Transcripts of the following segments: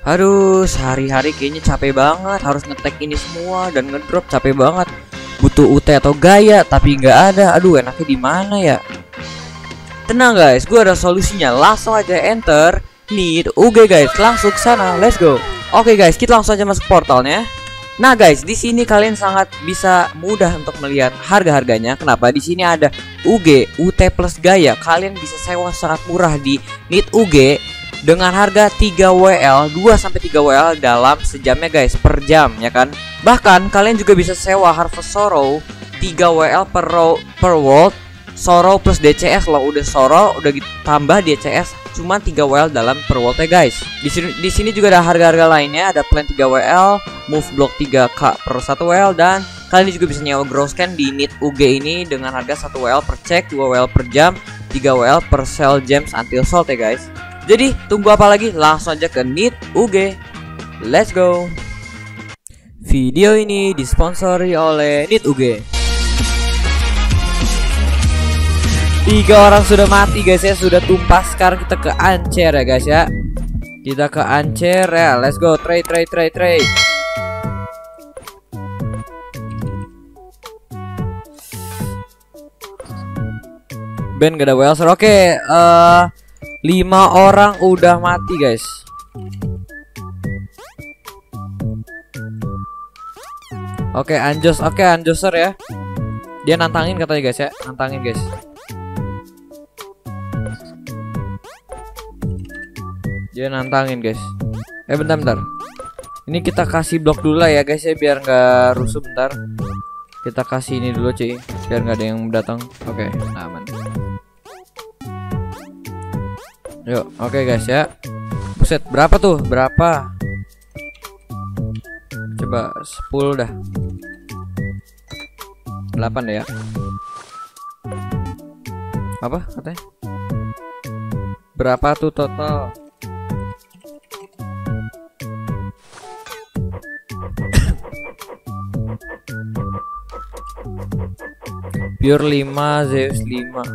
Aduh, sehari-hari kayaknya capek banget. Harus ngetek ini semua dan ngedrop capek banget. Butuh UT atau gaya, tapi nggak ada. Aduh, enaknya di mana ya? Tenang guys, gue ada solusinya. Langsung aja enter need UG guys. Langsung sana, let's go. Oke guys, kita langsung aja masuk portalnya. Nah guys, di sini kalian sangat bisa mudah untuk melihat harga-harganya. Kenapa? Di sini ada UG, UT plus gaya. Kalian bisa sewa sangat murah di need UG dengan harga 3 WL, 2 sampai 3 WL dalam sejamnya guys, per jam ya kan. Bahkan kalian juga bisa sewa Harvest Sorrow 3 WL per world. Sorrow plus DCS loh, udah Sorrow udah ditambah DCS cuma 3 WL dalam per worldnya guys. Di sini juga ada harga-harga lainnya, ada plan 3 WL, move block 3k per 1 WL, dan kalian juga bisa nyewa grow scan di need UG ini dengan harga 1 WL per cek, 2 WL per jam, 3 WL per sell gems until sold ya guys. Jadi tunggu apa lagi? Langsung aja ke need UG. Let's go. Video ini disponsori oleh need UG. 3 orang sudah mati guys ya, sudah tumpah. Sekarang kita ke Ancer ya guys ya. Kita ke Ancer ya, let's go. Trade. Ben gak ada Welser. Oke, 5 orang udah mati guys. Oke, Anjoser ya. Dia nantangin katanya guys ya, nantangin guys. Dia nantangin guys. Bentar. Ini kita kasih blok dulu lah ya guys ya, biar nggak rusuh. Bentar. Kita kasih ini dulu cuy, biar nggak ada yang datang. Oke, aman. Yuk, oke guys ya. Buset, berapa tuh? Berapa? Coba 10 dah. 8 deh ya. Apa katanya? Berapa tuh total? Pure 5, Zeus 5.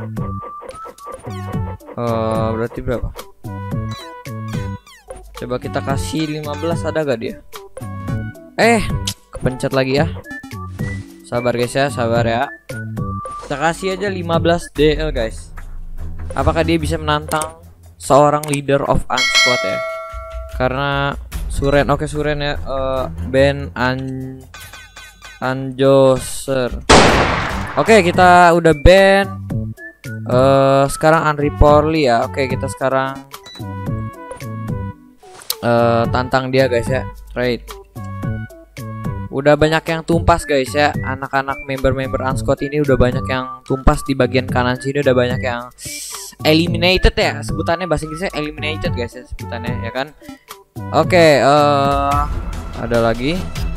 Berarti berapa? Coba kita kasih 15, ada gak dia? Kepencet lagi ya. Sabar guys ya, sabar ya. Kita kasih aja 15 DL guys. Apakah dia bisa menantang seorang leader of unsquad ya? Karena Suren, oke Suren ya. Ben Anjoser. Oke, kita udah ban. Sekarang Unreportly ya. Oke, kita sekarang tantang dia guys ya. Trade. Udah banyak yang tumpas guys ya. Anak-anak member unsquad ini udah banyak yang tumpas. Di bagian kanan sini udah banyak yang eliminated ya. Sebutannya bahasa Inggrisnya eliminated guys ya, sebutannya ya kan. Oke, ada lagi.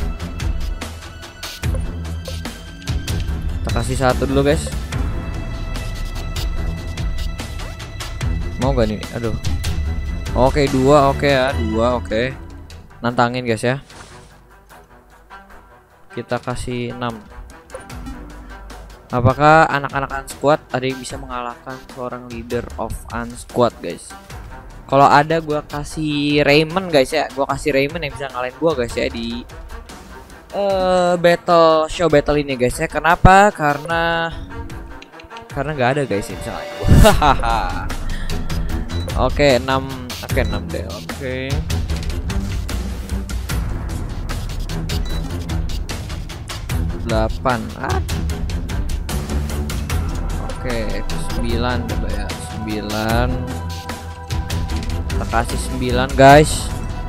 Kita kasih 1 dulu guys. Mau gak nih? Aduh. Oke, 2 oke ya, 2 oke. Nantangin guys ya. Kita kasih 6. Apakah anak-anak unsquad ada yang bisa mengalahkan seorang leader of unsquad guys? Kalau ada gua kasih Raymond guys ya. Gua kasih Raymond yang bisa ngalahin gua guys ya di battle ini guys ya. Kenapa? Karena nggak ada guys ya misalnya. Oke, 6 deh. Oke. Delapan. Oke, 9 coba ya. 9. Kita kasih 9 guys.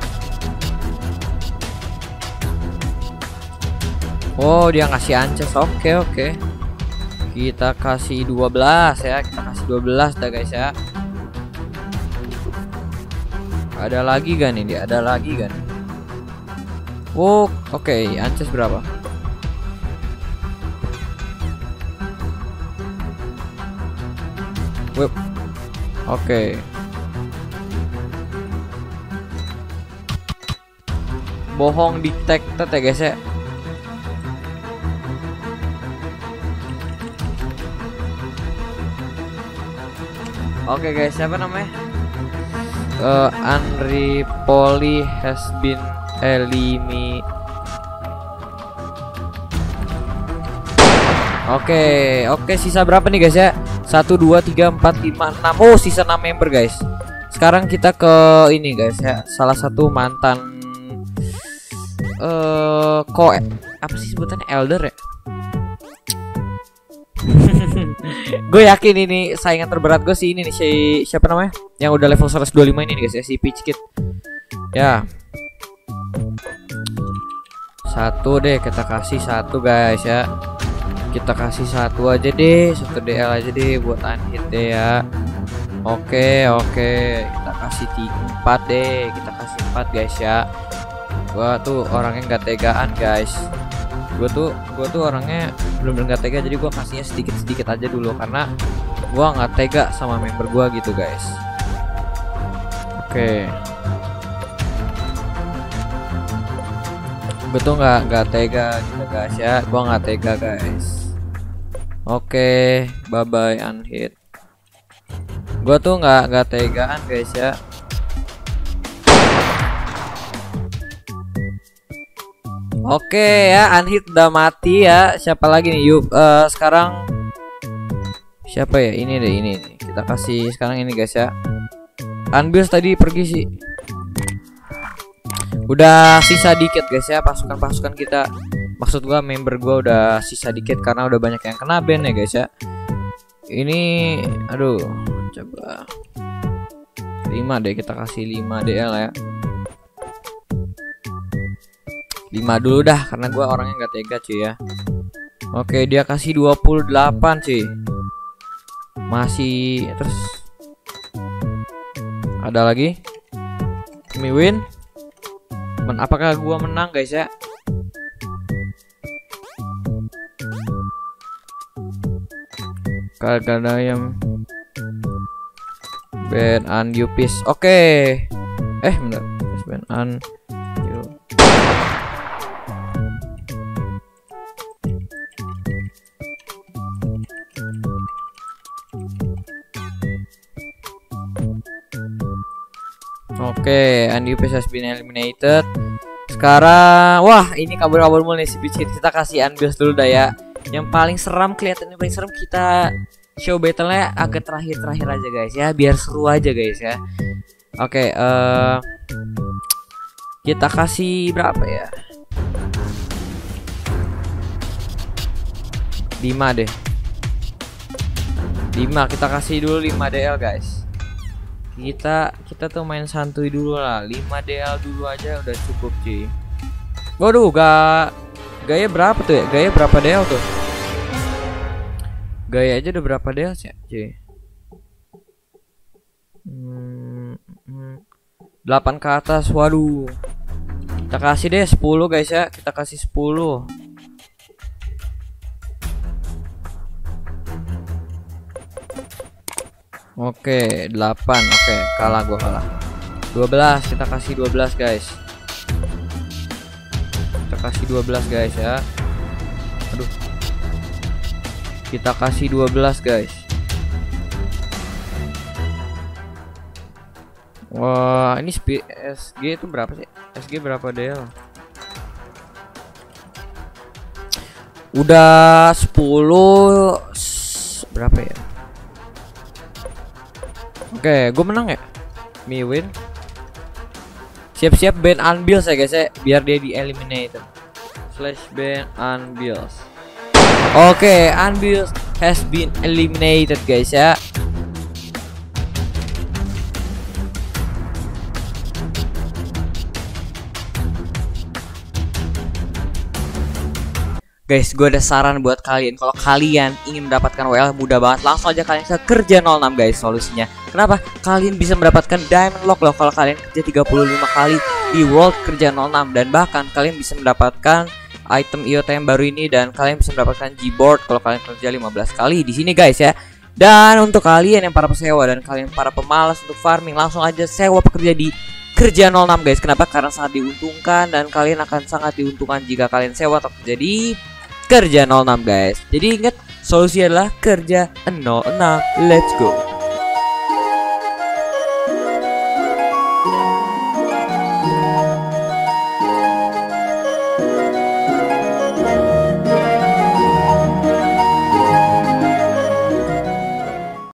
Oh, dia ngasih Ances. Oke. Kita kasih 12 ya. Kita kasih 12 dah guys ya. Ada lagi gak nih dia? Ada lagi gak nih? Oh, oke. Ances berapa? Wep. Oke. Bohong detected ya guys ya. Oke guys, siapa namanya? Unrepoly has been eliminated. Oke, sisa berapa nih guys ya? 1 2 3 4 5 6. Oh, sisa 6 member guys. Sekarang kita ke ini guys ya. Salah satu mantan apa sih sebutannya, elder ya? Gue yakin ini saingan terberat gue sih ini nih, siapa namanya? Yang udah level 125 ini nih guys ya, si Peach Kid. Ya. Satu deh, kita kasih satu guys ya. Kita kasih satu aja deh, 1 DL aja deh buat unhit deh ya. Oke, kita kasih 4 deh, kita kasih 4 guys ya. Gua tuh orangnya nggak tegaan guys. Gua tuh orangnya belum nggak tega, jadi gua kasihnya sedikit aja dulu karena gua nggak tega sama member gua gitu guys. Oke. Gua tuh nggak tega gitu guys ya. Gua nggak tega guys. Oke, bye bye unhit. Gua tuh nggak tegaan guys ya. Oke ya, unhit udah mati ya. Siapa lagi nih? Yuk, sekarang siapa ya? Ini deh, ini nih. Kita kasih sekarang ini guys ya. Unbills tadi pergi sih. Udah sisa dikit guys ya pasukan kita. Maksud gua member gua udah sisa dikit karena udah banyak yang kena ban ya guys ya. Ini aduh, coba 5 deh, kita kasih 5 DL ya. 5 dulu dah karena gua orangnya nggak tega cuy ya. Oke, dia kasih 28 cuy. Masih terus ada lagi. Me win. Apakah gua menang guys ya? Kagak ada yang ban unupis. Oke. Bentar. Ban un. Oke, unupis has been eliminated. Sekarang, wah ini kabur-kabur mulu nih si Peach Kid. Kita kasih unbills dulu dah ya. Yang paling seram, kelihatannya paling seram, kita show battle-nya agak terakhir aja guys ya, biar seru aja guys ya. Oke, kita kasih berapa ya? 5 deh. 5, kita kasih dulu 5 DL guys. Kita tuh main santuy dulu lah. 5 DL dulu aja udah cukup cuy. Waduh, gaya berapa tuh ya? Gaya berapa DL tuh? Gaya aja udah berapa DL sih cuy? 8 ke atas. Waduh. Kita kasih deh 10 guys ya. Kita kasih 10. Oke, 8. Oke, kalah, gua kalah. 12, kita kasih 12 guys. Kita kasih 12 guys ya. Aduh. Kita kasih 12 guys. Wah, ini SG itu berapa sih? SG berapa DL? Udah 10 berapa ya? Oke, gue menang ya. Me win. Siap-siap ban unbills ya guys ya, biar dia di eliminated. Slash ban unbills. Oke, unbills has been eliminated guys ya. Guys, gue ada saran buat kalian. Kalau kalian ingin mendapatkan WL mudah banget, langsung aja kalian bisa kerja 06 guys solusinya. Kenapa? Kalian bisa mendapatkan diamond lock loh kalau kalian kerja 35 kali di world kerja 06. Dan bahkan kalian bisa mendapatkan item IoT yang baru ini, dan kalian bisa mendapatkan Gboard kalau kalian kerja 15 kali di sini guys ya. Dan untuk kalian yang para pesewa dan kalian para pemalas untuk farming, langsung aja sewa pekerja di kerja 06 guys. Kenapa? Karena sangat diuntungkan, dan kalian akan sangat diuntungkan jika kalian sewa atau kerja di kerja 06 guys. Jadi ingat, solusi adalah kerja 06. Let's go.